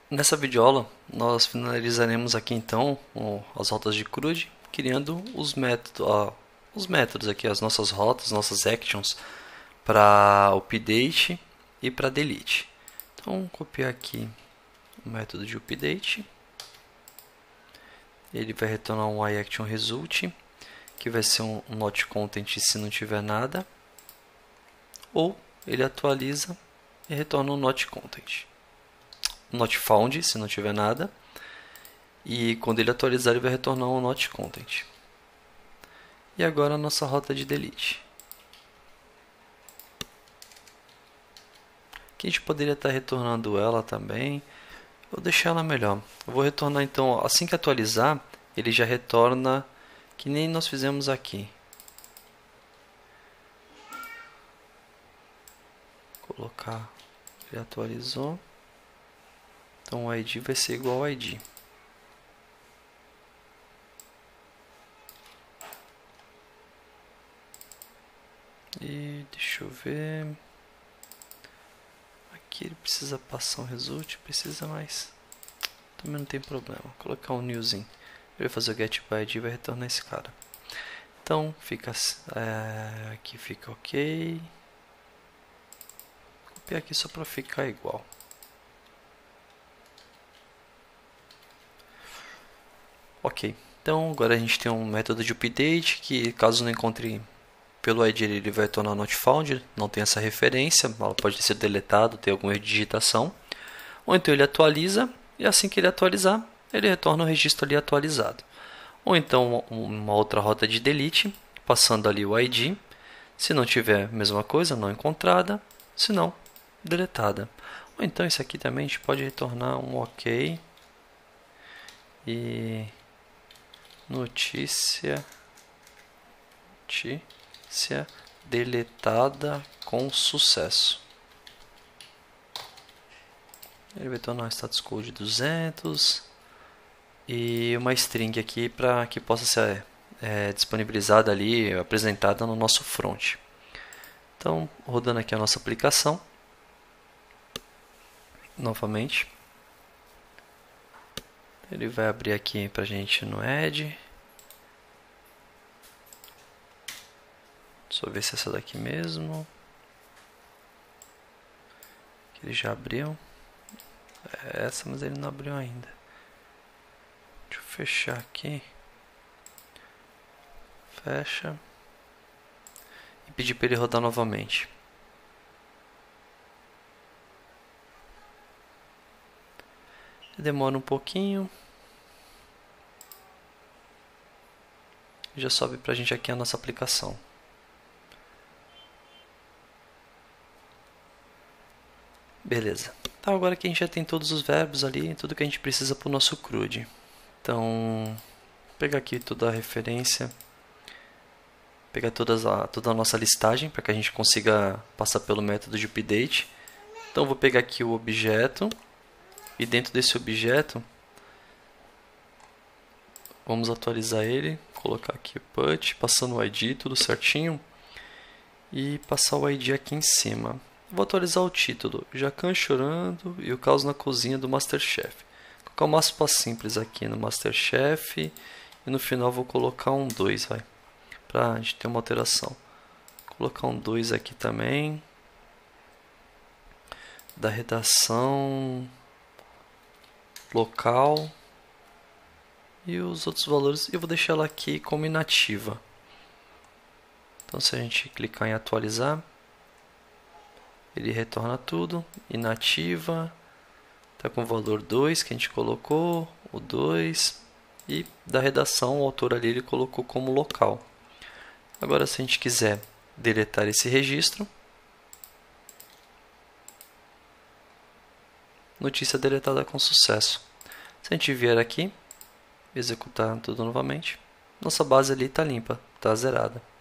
Nessa videoaula, nós finalizaremos aqui então as rotas de CRUD, criando os métodos aqui, as nossas rotas, nossas actions para update e para delete. Então, copiar aqui o método de update. Ele vai retornar um iActionResult, que vai ser um notContent se não tiver nada, ou ele atualiza e retorna um notContent. Not found se não tiver nada, e quando ele atualizar ele vai retornar um not content. E agora a nossa rota de delete. Aqui a gente poderia estar retornando ela também. Vou deixar ela melhor. Eu vou retornar então, assim que atualizar, ele já retorna que nem nós fizemos aqui. Vou colocar, ele atualizou. Então o ID vai ser igual ao ID. E deixa eu ver. Aqui ele precisa passar um result, precisa mais. Também não tem problema. Vou colocar um newzinho. Ele vai fazer o get by ID e vai retornar esse cara. Então fica aqui fica ok. Vou copiar aqui só para ficar igual. Ok, então agora a gente tem um método de update que, caso não encontre pelo ID, ele vai retornar not found, não tem essa referência, ela pode ter sido deletado, ter alguma erro de digitação. Ou então ele atualiza, e assim que ele atualizar, ele retorna o registro ali atualizado. Ou então uma outra rota de delete, passando ali o ID, se não tiver a mesma coisa, não encontrada, se não, deletada. Ou então isso aqui também a gente pode retornar um ok. E notícia deletada com sucesso. Ele vai tornar o status code 200 e uma string aqui para que possa ser disponibilizada ali, apresentada no nosso front. Então, rodando aqui a nossa aplicação novamente. Ele vai abrir aqui para a gente no Edge. Só ver se é essa daqui mesmo. Que ele já abriu. É essa, mas ele não abriu ainda. Deixa eu fechar aqui. Fecha. E pedir para ele rodar novamente. Demora um pouquinho. Já sobe pra gente aqui a nossa aplicação. Beleza. Então agora que a gente já tem todos os verbos ali, tudo que a gente precisa para o nosso CRUD. Então, vou pegar aqui toda a referência. Pegar toda a nossa listagem para que a gente consiga passar pelo método de update. Então vou pegar aqui o objeto. E dentro desse objeto, vamos atualizar ele, colocar aqui o put, passando o ID, tudo certinho, e passar o ID aqui em cima. Vou atualizar o título, Jacan chorando e o caos na cozinha do Masterchef. Vou colocar o mapa simples aqui no Masterchef, e no final vou colocar um 2, para a gente ter uma alteração. Vou colocar um 2 aqui também, da redação local, e os outros valores eu vou deixar ela aqui como inativa. Então se a gente clicar em atualizar, ele retorna tudo, inativa, está com o valor 2 que a gente colocou, o 2, e da redação o autor ali ele colocou como local. Agora se a gente quiser deletar esse registro, notícia deletada com sucesso. Se a gente vier aqui, executar tudo novamente, nossa base ali está limpa, está zerada.